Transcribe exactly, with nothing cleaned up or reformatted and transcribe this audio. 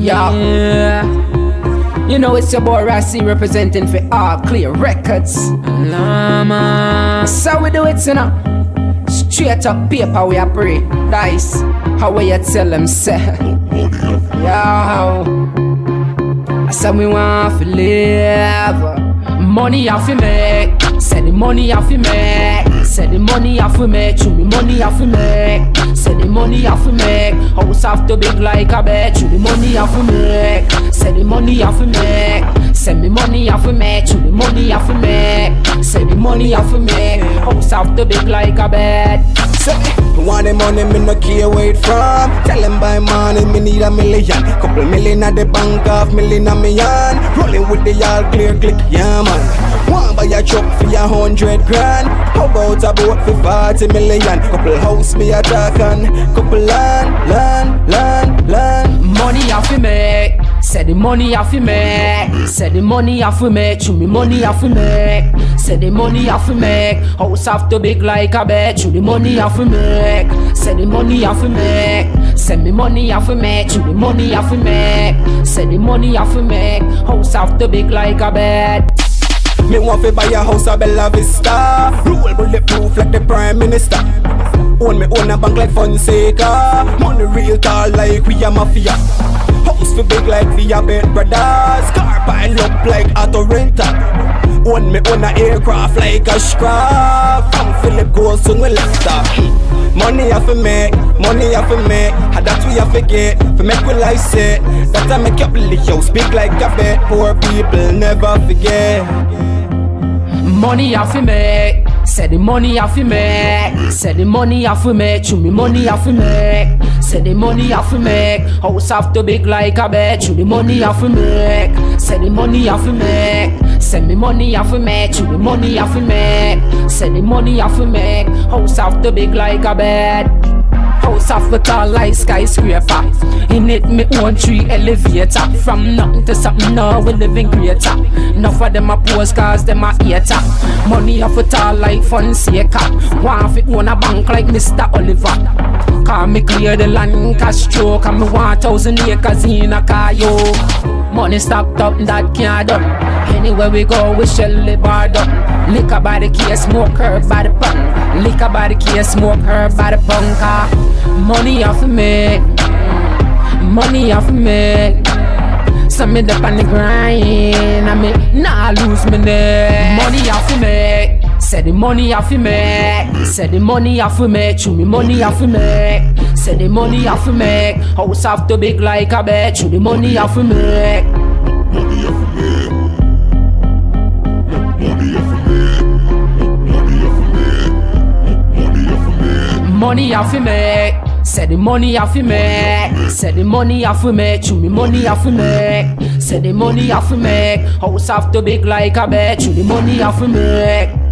Yeah. You know it's your boy R A S representing for All Clear Records. Lama. So we do it, you know. Straight up paper we operate. Dice. How will you tell them, say? Yo. So we want to live. Money off you make. Say the money off you make. Say the money off you make. Chew me money off you make. Say the money off you make. House have to big like a bed. Chew the money off you make. Say the money off you make. Send me money off you make. Chew the money off you make. Say the money off you make. House have to big like a bed. Say, want the money, me no care where it from. Tell them by money, me need a million. Couple million at the bank, half million a me hand. Rolling with the all clear click, yeah man. Want buy a truck for a hundred grand. How about a boat for forty million? Couple house me attack and couple land, land, land, land. Money off you make. Say the money off you make. Say the money off you make. Chew me money off you make. Say the money off you make. House have to big like a bed. Chew the money off you make. Say the money off you make. Send me money off you make. Chew the money off you make. Say the money off you make. House have to big like a bed. Me want to buy a house a Bella Vista. Rule bulletproof like the Prime Minister. Own me own a bank like Fonseca. Money real tall like we a mafia. House for big like the Abed Brothers. Car pile up like auto renter. Own me own a aircraft like a scrap. From Philip goes to we left her. Money have to make, money have to make. And that we have to get, for make we life set. That I make your billy house big like a bed. Poor people never forget. Money off you make. Say the money off you make. Say the money off you make. Chew me money off you make. Say the money off you make. House have to big like a bed. Chew the money off you make. Say the money off you make. Send me money off you make. Chew the money off you make. Say the money off you make. House have to big like a bed. House of a tall like skyscraper. In it me own three elevator. From nothing to something now we living greater. Enough of them a pose cause them a hater. Money of a tall like Fonseca. Want fi own a bank like Mister Oliver. Cause me clear the land cash stroke. And me want thousand acres in a car yo. Money stocked up that can't done. Anywhere we go we shell the bar done. Liquor by the case, smoke herb by the pun. Liquor by the case, smoke herb by the bunker. Money off me, money off me. So me up on the grind, I me nah lose me neck. Money off me, say the money off me. Say the money off me, chew me money off me. Say the money off me, house have to big like a bed. Chew the money off me. Money off me. Money off you make. Say the money off you make. Say the money off you make. Chew me money off you make. Say the money off you make. House have to big like a bed. Chew the money off you make.